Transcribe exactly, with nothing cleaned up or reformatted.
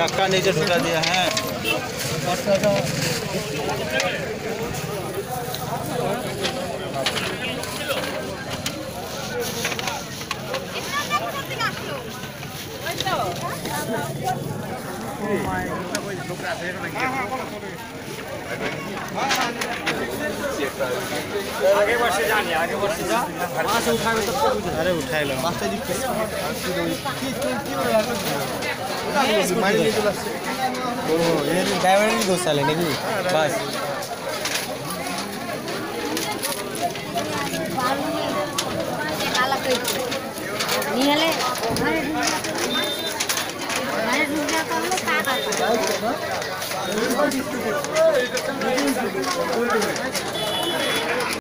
चक्का नीचे ढुका दिया है। आगे बढ़ से जाने आगे बढ़ से जा वहाँ से उठाए तब तक अरे उठाए लो मास्टर जी ये ड्राइवर नहीं दोस्त साले नहीं बस निहले हमारे हमारे दुनिया का लोग क्या करते हैं